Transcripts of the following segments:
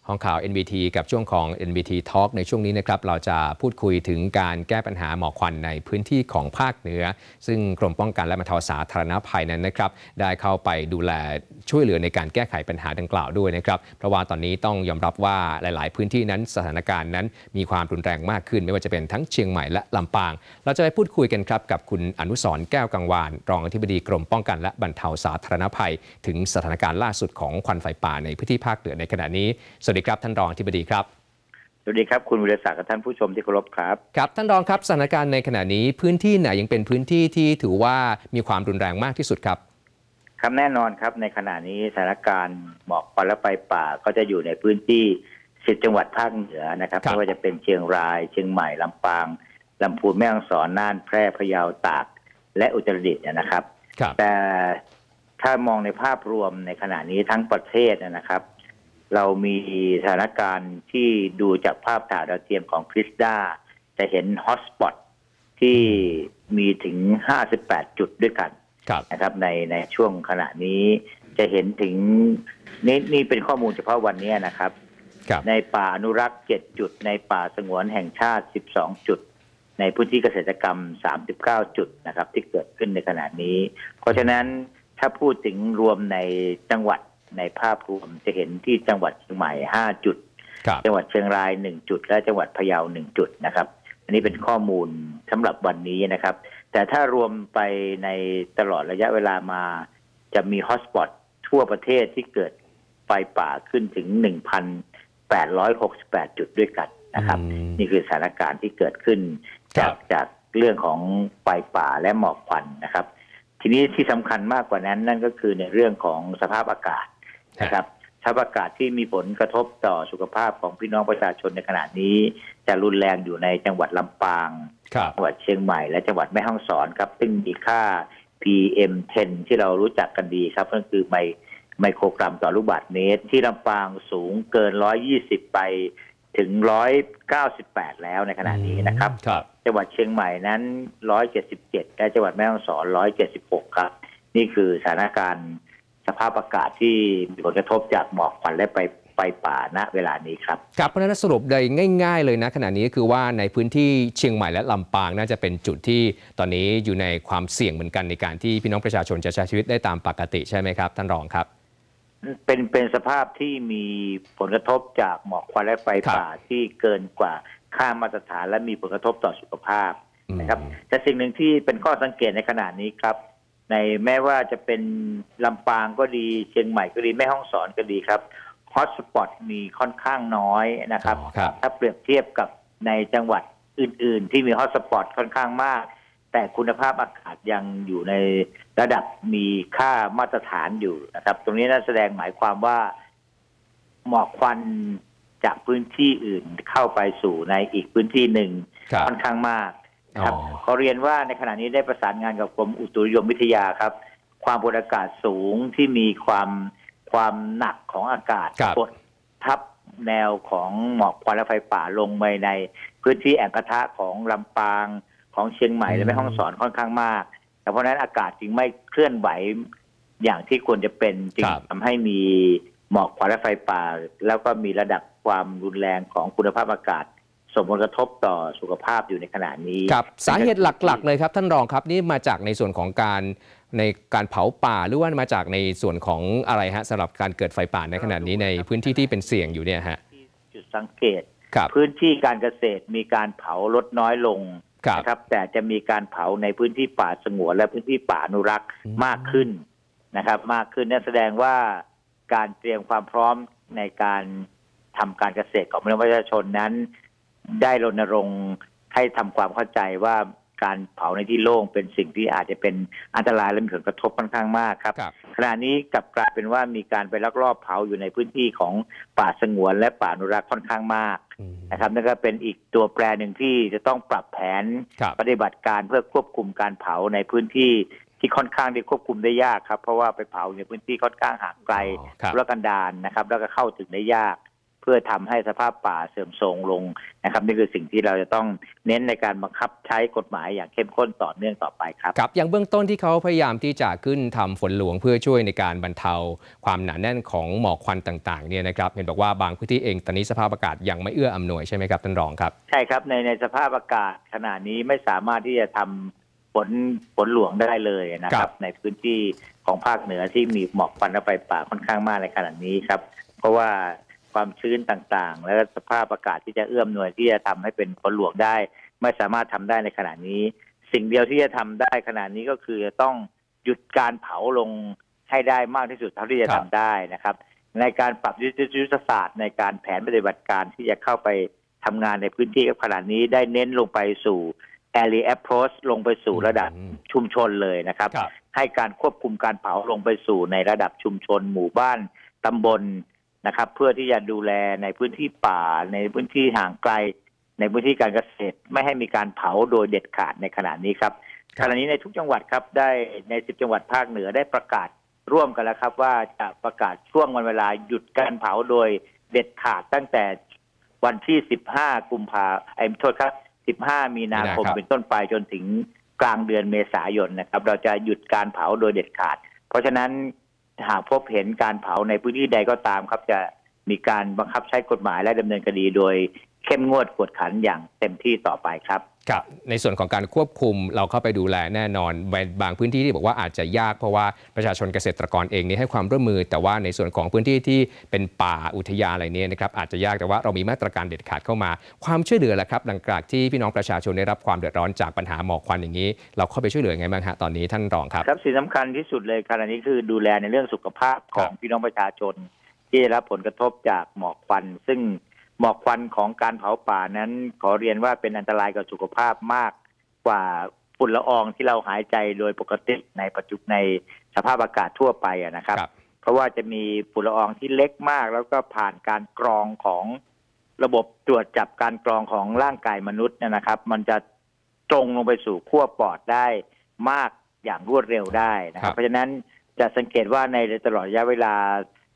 ห้องข่าว NBT กับช่วงของ NBT Talk ในช่วงนี้นะครับเราจะพูดคุยถึงการแก้ปัญหาหมอกควันในพื้นที่ของภาคเหนือซึ่งกรมป้องกันและบรรเทาสาธารณภัยนั้นนะครับได้เข้าไปดูแลช่วยเหลือในการแก้ไขปัญหาดังกล่าวด้วยนะครับเพราะว่าตอนนี้ต้องยอมรับว่าหลายๆพื้นที่นั้นสถานการณ์นั้นมีความรุนแรงมากขึ้นไม่ว่าจะเป็นทั้งเชียงใหม่และลำปางเราจะไปพูดคุยกันครับกับคุณอนุสรณ์แก้วกังวานรองอธิบดีกรมป้องกันและบรรเทาสาธารณภัยถึงสถานการณ์ล่าสุดของควันไฟป่าในพื้นที่ภาคเหนือในขณะนี้สวัสดีครับท่านรองอธิบดีครับสวัสดีครับคุณวิรศักดิ์กับท่านผู้ชมที่เคารพครับครับท่านรองครับสถานการณ์ในขณะนี้พื้นที่ไหนยังเป็นพื้นที่ที่ถือว่ามีความรุนแรงมากที่สุดครับครับแน่นอนครับในขณะนี้สถานการณ์หมอกควันและไฟป่าก็จะอยู่ในพื้นที่10 จังหวัดภาคเหนือนะครับไม่ว่าจะเป็นเชียงรายเชียงใหม่ลำปางลำพูนแม่ฮ่องสอนน่านแพร่พะเยาตากและอุตรดิตถ์นะครับแต่ถ้ามองในภาพรวมในขณะนี้ทั้งประเทศนะครับเรามีสถานการณ์ที่ดูจากภาพถ่ายดาวเทียมของคริสดาจะเห็นฮอตสปอตที่มีถึง58 จุดด้วยกันนะครับในช่วงขณะนี้จะเห็นถึงนี่เป็นข้อมูลเฉพาะวันนี้นะครับในป่าอนุรักษ์7 จุดในป่าสงวนแห่งชาติ12 จุดในพื้นที่เกษตรกรรม39 จุดนะครับที่เกิดขึ้นในขณะนี้เพราะฉะนั้นถ้าพูดถึงรวมในจังหวัดในภาพรวมจะเห็นที่จังหวัดเชียงใหม่5 จุดจังหวัดเชียงราย1 จุดและจังหวัดพะเยา1 จุดนะครับอันนี้เป็นข้อมูลสำหรับวันนี้นะครับแต่ถ้ารวมไปในตลอดระยะเวลามาจะมีฮอตสปอตทั่วประเทศที่เกิดไฟป่าขึ้นถึง 1,868 จุดด้วยกันนะครับนี่คือสถานการณ์ที่เกิดขึ้นจากเรื่องของไฟป่าและหมอกควันนะครับทีนี้ที่สำคัญมากกว่านั้นนั่นก็คือในเรื่องของสภาพอากาศนะครับสภาพอากาศที่มีผลกระทบต่อสุขภาพของพี่น้องประชาชนในขณะนี้จะรุนแรงอยู่ในจังหวัดลำปางจังหวัดเชียงใหม่และจังหวัดแม่ฮ่องสอนครับซึ่งมีค่า PM10 ที่เรารู้จักกันดีครับก็คือไมโครกรัมต่อลูกบาศก์เมตรที่ลำปางสูงเกิน120ไปถึง198แล้วในขณะนี้นะครับจังหวัดเชียงใหม่นั้น177และจังหวัดแม่ฮ่องสอน176ครับนี่คือสถานการณ์สภาพอากาศที่มีผลกระทบจากหมอกควันและไฟป่าณเวลานี้ครับครับเพราะฉะนั้นสรุปโดยง่ายๆเลยนะขณะนี้คือว่าในพื้นที่เชียงใหม่และลำปางน่าจะเป็นจุดที่ตอนนี้อยู่ในความเสี่ยงเหมือนกันในการที่พี่น้องประชาชนจะใช้ชีวิตได้ตามปกติใช่ไหมครับท่านรองครับเป็นสภาพที่มีผลกระทบจากหมอกควันและไฟป่าที่เกินกว่าค่ามาตรฐานและมีผลกระทบต่อสุขภาพนะครับแต่สิ่งหนึ่งที่เป็นข้อสังเกตในขณะนี้ครับในแม้ว่าจะเป็นลำปางก็ดีเชียงใหม่ก็ดีแม่ฮ่องสอนก็ดีครับฮอตสปอตมีค่อนข้างน้อยนะครับถ้าเปรียบเทียบกับในจังหวัดอื่นๆที่มีฮอตสปอตค่อนข้างมากแต่คุณภาพอากาศยังอยู่ในระดับมีค่ามาตรฐานอยู่นะครับตรงนี้น่าแสดงหมายความว่าหมอกควันจากพื้นที่อื่นเข้าไปสู่ในอีกพื้นที่หนึ่งค่อนข้างมากนะครับขอเรียนว่าในขณะนี้ได้ประสานงานกับกรมอุตุนิยมวิทยาครับความกดอากาศสูงที่มีความหนักของอากาศกดทับแนวของหมอกควันและไฟป่าลงไปในพื้นที่แอ่งกระทะของลำปางของเชียงใหม่และแม่ฮ่องสอนค่อนข้างมากแต่เพราะนั้นอากาศจึงไม่เคลื่อนไหวอย่างที่ควรจะเป็นจึงทำให้มีหมอกควันและไฟป่าแล้วก็มีระดับความรุนแรงของคุณภาพอากาศส่งผลกระทบต่อสุขภาพอยู่ในขณะนี้ครับสาเหตุหลักๆเลยครับท่านรองครับนี่มาจากในส่วนของการเผาป่าหรือว่ามาจากในส่วนของอะไรฮะสำหรับการเกิดไฟป่าในขณะนี้ในพื้นที่ที่เป็นเสี่ยงอยู่เนี่ยฮะจุดสังเกตพื้นที่การเกษตรมีการเผาลดน้อยลงนะครับแต่จะมีการเผาในพื้นที่ป่าสงวนและพื้นที่ป่าอนุรักษ์มากขึ้นนะครับมากขึ้นนั่นแสดงว่าการเตรียมความพร้อมในการทำการเกษตรของประชาชนนั้นได้รณรงค์ให้ทำความเข้าใจว่าการเผาในที่โล่งเป็นสิ่งที่อาจจะเป็นอันตรายและมีผลกระทบค่อนข้างมากครับขณะนี้กลับกลายเป็นว่ามีการไปลักลอบเผาอยู่ในพื้นที่ของป่าสงวนและป่าอนุรักษ์ค่อนข้างมากนะครับนั่นก็เป็นอีกตัวแปรหนึ่งที่จะต้องปรับแผนปฏิบัติการเพื่อควบคุมการเผาในพื้นที่ที่ค่อนข้างที่ควบคุมได้ยากครับเพราะว่าไปเผาในพื้นที่ค่อนข้างห่างไกลธุรกันดารนะครับแล้วก็เข้าถึงได้ยากเพื่อทำให้สภาพป่าเสื่อมโทรมลงนะครับนี่คือสิ่งที่เราจะต้องเน้นในการบังคับใช้กฎหมายอย่างเข้มข้นต่อเนื่องต่อไปครับครับอย่างเบื้องต้นที่เขาพยายามที่จะขึ้นทำฝนหลวงเพื่อช่วยในการบรรเทาความหนาแน่นของหมอกควันต่างๆเนี่ยนะครับเห็นบอกว่าบางพื้นที่เองตอนนี้สภาพอากาศยังไม่เอื้ออำนวยใช่ไหมครับท่านรองครับใช่ครับในสภาพอากาศขณะนี้ไม่สามารถที่จะทำฝนหลวงได้เลยนะครับในพื้นที่ของภาคเหนือที่มีหมอกควันและไฟป่าค่อนข้างมากในขณะนี้ครับเพราะว่าความชื้นต่างๆและสภาพอากาศที่จะเอื้อมหน่วยที่จะทำให้เป็นฝนหลวงได้ไม่สามารถทำได้ในขณะนี้สิ่งเดียวที่จะทำได้ขณะนี้ก็คือจะต้องหยุดการเผาลงให้ได้มากที่สุดเท่าที่จะทำได้นะครับในการปรับยุทธศาสตร์ในการแผนปฏิบัติการที่จะเข้าไปทำงานในพื้นที่ขณะนี้ได้เน้นลงไปสู่ area approach ลงไปสู่ระดับชุมชนเลยนะครับให้การควบคุมการเผาลงไปสู่ในระดับชุมชนหมู่บ้านตำบลนะครับเพื่อที่จะดูแลในพื้นที่ป่าในพื้นที่ห่างไกลในพื้นที่การเกษตรไม่ให้มีการเผาโดยเด็ดขาดในขณะนี้ครับขณะนี้ในทุกจังหวัดครับได้ใน10จังหวัดภาคเหนือได้ประกาศร่วมกันแล้วครับว่าจะประกาศช่วงวันเวลาหยุดการเผาโดยเด็ดขาดตั้งแต่วันที่15กุมภาพันธ์โทษครับ15มีนาคมเป็นต้นไปจนถึงกลางเดือนเมษายนนะครับเราจะหยุดการเผาโดยเด็ดขาดเพราะฉะนั้นหากพบเห็นการเผาในพื้นที่ใดก็ตามครับจะมีการบังคับใช้กฎหมายและดำเนินคดีโดยเข้มงวดกวดขันอย่างเต็มที่ต่อไปครับครับในส่วนของการควบคุมเราเข้าไปดูแลแน่นอนบางพื้นที่ที่บอกว่าอาจจะยากเพราะว่าประชาชนเกษตรกรเองนี่ให้ความร่วมมือแต่ว่าในส่วนของพื้นที่ที่เป็นป่าอุทยานอะไรนี้นะครับอาจจะยากแต่ว่าเรามีมาตรการเด็ดขาดเข้ามาความช่วยเหลือล่ะครับหลังจากที่พี่น้องประชาชนได้รับความเดือดร้อนจากปัญหาหมอกควันอย่างนี้เราเข้าไปช่วยเหลือไงบ้างฮะตอนนี้ท่านรองครับครับสิ่งสำคัญที่สุดเลยขณะนี้คือดูแลในเรื่องสุขภาพของพี่น้องประชาชนที่ได้รับผลกระทบจากหมอกควันซึ่งหมอกควันของการเผาป่านั้นขอเรียนว่าเป็นอันตรายกับสุขภาพมากกว่าฝุ่นละอองที่เราหายใจโดยปกติในปัจจุบันในสภาพอากาศทั่วไปนะครับเพราะว่าจะมีฝุ่นละอองที่เล็กมากแล้วก็ผ่านการกรองของระบบตรวจจับการกรองของร่างกายมนุษย์นะครับมันจะตรงลงไปสู่ขั้วปอดได้มากอย่างรวดเร็วได้นะครับเพราะฉะนั้นจะสังเกตว่าในตลอดระยะเวลา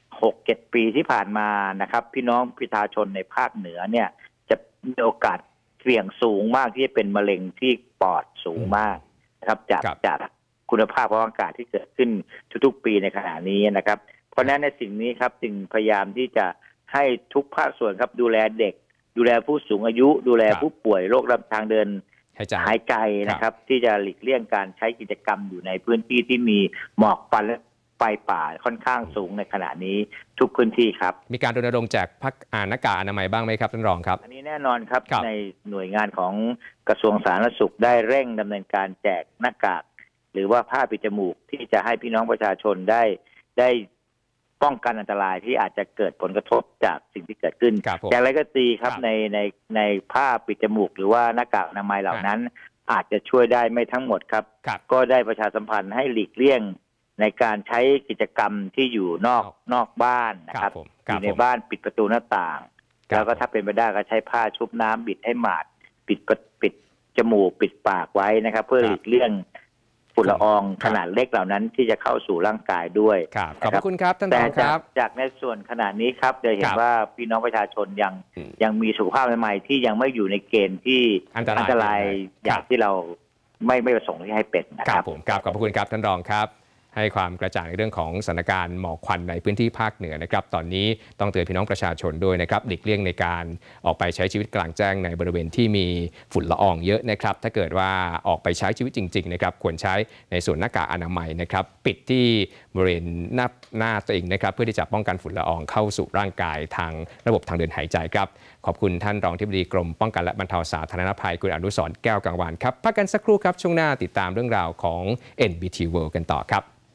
6-7 ปีที่ผ่านมานะครับพี่น้องประชาชนในภาคเหนือเนี่ยจะมีโอกาสเสี่ยงสูงมากที่จะเป็นมะเร็งที่ปอดสูงมากนะครับจากคุณภาพของอากาศที่เกิดขึ้นทุกๆปีในขณะนี้นะครับเพราะฉะนั้นในสิ่งนี้ครับจึงพยายามที่จะให้ทุกภาคส่วนครับดูแลเด็กดูแลผู้สูงอายุดูแลผู้ป่วยโรคทางเดินหายใจนะครับที่จะหลีกเลี่ยงการใช้กิจกรรมอยู่ในพื้นที่ที่มีหมอกควันและไฟป่าค่อนข้างสูงในขณะนี้ทุกพื้นที่ครับมีการรณรงค์แจกหน้ากากอนามัยบ้างไหมครับท่านรองครับอันนี้แน่นอนครับในหน่วยงานของกระทรวงสาธารณสุขได้เร่งดำเนินการแจกหน้ากากหรือว่าผ้าปิดจมูกที่จะให้พี่น้องประชาชนได้ป้องกันอันตรายที่อาจจะเกิดผลกระทบจากสิ่งที่เกิดขึ้นอย่างไรก็ตามครับในผ้าปิดจมูกหรือว่าหน้ากากอนามัยเหล่านั้นอาจจะช่วยได้ไม่ทั้งหมดครับก็ได้ประชาสัมพันธ์ให้หลีกเลี่ยงในการใช้กิจกรรมที่อยู่นอกบ้านนะครับอยู่ในบ้านปิดประตูหน้าต่างแล้วก็ถ้าเป็นไปได้ก็ใช้ผ้าชุบน้ำบิดให้หมาดปิดจมูกปิดปากไว้นะครับเพื่อหลีกเลี่ยงฝุ่นละอองขนาดเล็กเหล่านั้นที่จะเข้าสู่ร่างกายด้วยขอบคุณครับท่านรองครับจากในส่วนขณะนี้ครับจะเห็นว่าพี่น้องประชาชนยังมีสุขภาพใหม่ๆที่ยังไม่อยู่ในเกณฑ์ที่อันตรายอย่างที่เราไม่ประสงค์ที่ให้เป็นนะครับผมขอบคุณครับท่านรองครับให้ความกระจ่างในเรื่องของสถานการณ์หมอกควันในพื้นที่ภาคเหนือนะครับตอนนี้ต้องเตือนพี่น้องประชาชนด้วยนะครับหลีกเลี่ยงในการออกไปใช้ชีวิตกลางแจ้งในบริเวณที่มีฝุ่นละอองเยอะนะครับถ้าเกิดว่าออกไปใช้ชีวิตจริงๆนะครับควรใช้ในส่วนหน้ากากอนามัยนะครับปิดที่บริเวณหน้าตัวเองนะครับเพื่อที่จะป้องกันฝุ่นละอองเข้าสู่ร่างกายทางระบบทางเดินหายใจครับขอบคุณท่านรองอธิบดีกรมป้องกันและบรรเทาสาธารณภัยคุณอนุสรณ์แก้วกังวานครับพักกันสักครู่ครับช่วงหน้าติดตามเรื่องราวของ NBT World กันต่อครับ